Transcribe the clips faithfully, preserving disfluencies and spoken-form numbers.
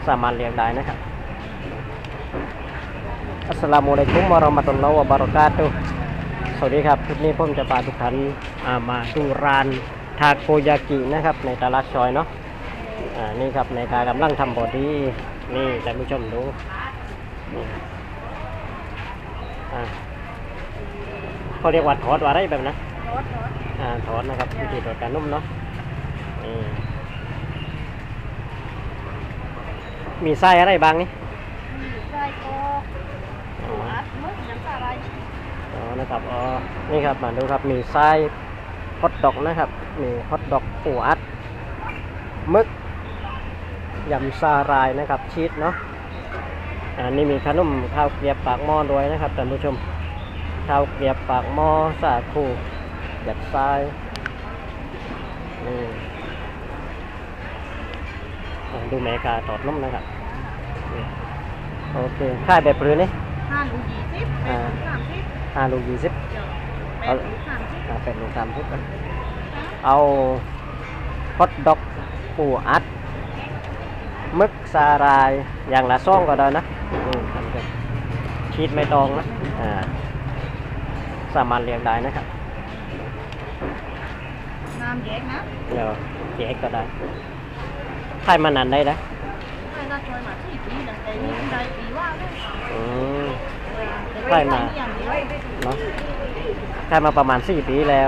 สามารถเลี้ยงได้นะครับอัสสลามุอะลัยกุมวะเราะมะตุลลอฮ์วะบะเราะกาตุฮ์สวัสดีครับคลิปนี้ผมจะพาทุกท่านมาดูร้านทาโกยากินะครับในตลาดซอยเนาะอ่านี่ครับในการกำลังทำบอดี้นี่ท่านผู้ชมดูนี่อ่าเขาเรียกว่าทอดว่าอะไรแบบนะทอดทอดอ่าทอดนะครับวิธีทอดการนุ่มเนาะนี่มีไส้อะไรบ้างนี่ไส้ก็หัวมึกน้ำปลาไหลอ๋อนะครับอ๋อนี่ครับมาดูครับมีไส้ฮอทดอกนะครับมีฮอทดอกปูอัดมึกยำซาลายนะครับชีสเนาะอันนี้มีขนมข้าวเกรียบปากหม้อด้วยนะครับท่านผู้ชมข้าวเกรียบปากหม้อสาคูหยัดทรายนี่ดูแม่กาตอดนุ่มนะครับโอเคค่ายแบบปรือนี่ห้าลูกยี่สิบสามสิบห้าลูกยี่สิบแปดลูกสามสิบแปดลูกสามสิบเอาฮอทดอกปูอัดมึกซาลายอย่างละซ่องก็ได้นะชีสไม่ตองนะอ่าสามารถเลี้ยงได้นะครับน้ำแยกนะเดี๋ยวแยกก็ได้ใครมานานได้นะใครน่าช่วยมาที่ปีหนึ่งแต่นี่ได้ปีว่าเลยอืมใครมาเนาะใครมาประมาณสี่ปีแล้ว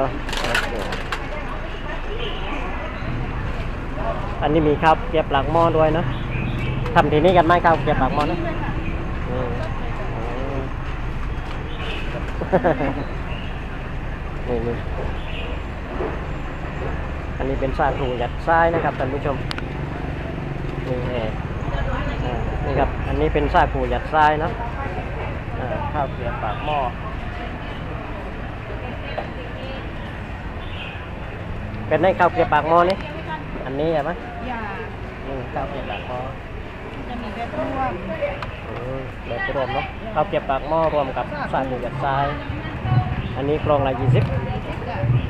อันนี้มีข้าวเก็บหลักหม้อด้วยเนาะทำทีนี้กันไหมข้าวเก็บหลักหม้อนะนี่นี่อันนี้เป็นซาคูยัดไส้นะครับท่านผู้ชมนี่เองนี่ครับอันนี้เป็นซาคูยัดไส้เนาะข้าวเกรียบปากหม้อเป็นในข้าวเกรียบปากหม้อนี่อันนี้ใช่ไหมนี่ข้าวเกรียบปากหม้อจะมีแบบรวมแบบรวมเนาะข้าวเกรียบปากหม้อรวมกับซาคูยัดไส้อันนี้กล่องละยี่สิบ